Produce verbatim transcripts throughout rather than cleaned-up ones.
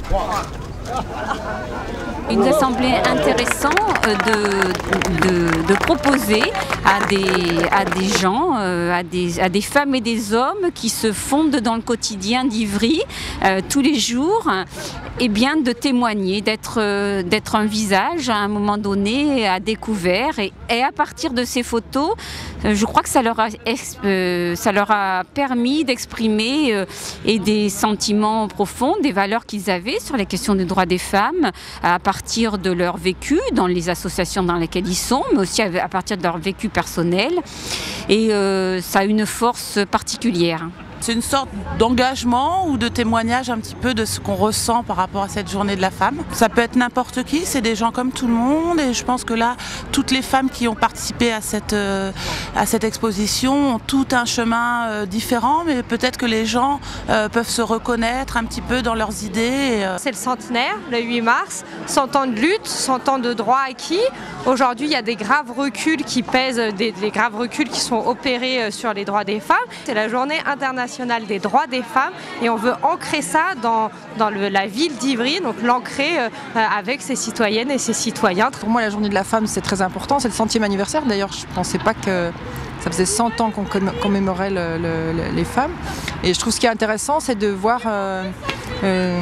Il nous a semblé intéressant de, de, de proposer à des, à des gens, à des, à des femmes et des hommes qui se fondent dans le quotidien d'Ivry euh, tous les jours, et bien de témoigner, d'être, d'être un visage à un moment donné à découvert. Et, et à partir de ces photos, je crois que ça leur a, euh, ça leur a permis d'exprimer euh, et des sentiments profonds, des valeurs qu'ils avaient sur les questions des droits des femmes, à partir de leur vécu dans les associations dans lesquelles ils sont, mais aussi à partir de leur vécu personnel. Et euh, ça a une force particulière. C'est une sorte d'engagement ou de témoignage un petit peu de ce qu'on ressent par rapport à cette journée de la femme. Ça peut être n'importe qui, c'est des gens comme tout le monde, et je pense que là, toutes les femmes qui ont participé à cette, euh, à cette exposition ont tout un chemin euh, différent, mais peut-être que les gens euh, peuvent se reconnaître un petit peu dans leurs idées. Et, euh... C'est le centenaire, le huit mars, cent ans de lutte, cent ans de droits acquis. Aujourd'hui, il y a des graves reculs qui pèsent, des, des graves reculs qui sont opérés sur les droits des femmes. C'est la journée internationale des droits des femmes, et on veut ancrer ça dans, dans le, la ville d'Ivry, donc l'ancrer euh, avec ses citoyennes et ses citoyens. Pour moi, la journée de la femme, c'est très important, c'est le centième anniversaire. D'ailleurs, je ne pensais pas que ça faisait cent ans qu'on commémorait le, le, les femmes. Et je trouve ce qui est intéressant, c'est de voir euh, euh,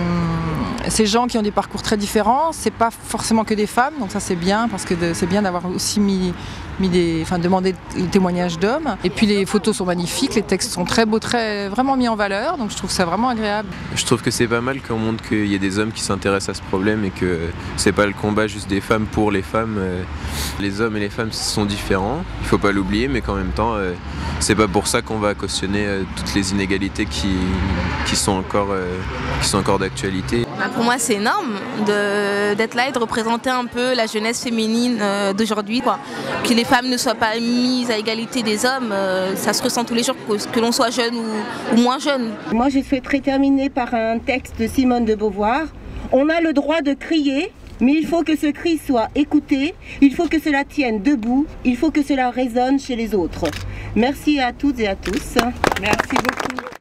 ces gens qui ont des parcours très différents. C'est pas forcément que des femmes, donc ça c'est bien, parce que c'est bien d'avoir aussi mis, mis des, enfin, demandé le témoignage d'hommes. Et puis les photos sont magnifiques, les textes sont très beaux, très, vraiment mis en valeur, donc je trouve ça vraiment agréable. Je trouve que c'est pas mal qu'on montre qu'il y a des hommes qui s'intéressent à ce problème et que c'est pas le combat juste des femmes pour les femmes. Les hommes et les femmes sont différents, il faut pas l'oublier, mais qu'en même temps, c'est pas pour ça qu'on va cautionner toutes les inégalités qui, qui sont encore, qui sont encore d'actualité. Bah pour moi, c'est énorme d'être là et de représenter un peu la jeunesse féminine d'aujourd'hui, quoi. Que les femmes ne soient pas mises à égalité des hommes, ça se ressent tous les jours, que, que l'on soit jeune ou, ou moins jeune. Moi, je souhaiterais terminer par un texte de Simone de Beauvoir. On a le droit de crier, mais il faut que ce cri soit écouté, il faut que cela tienne debout, il faut que cela résonne chez les autres. Merci à toutes et à tous. Merci beaucoup.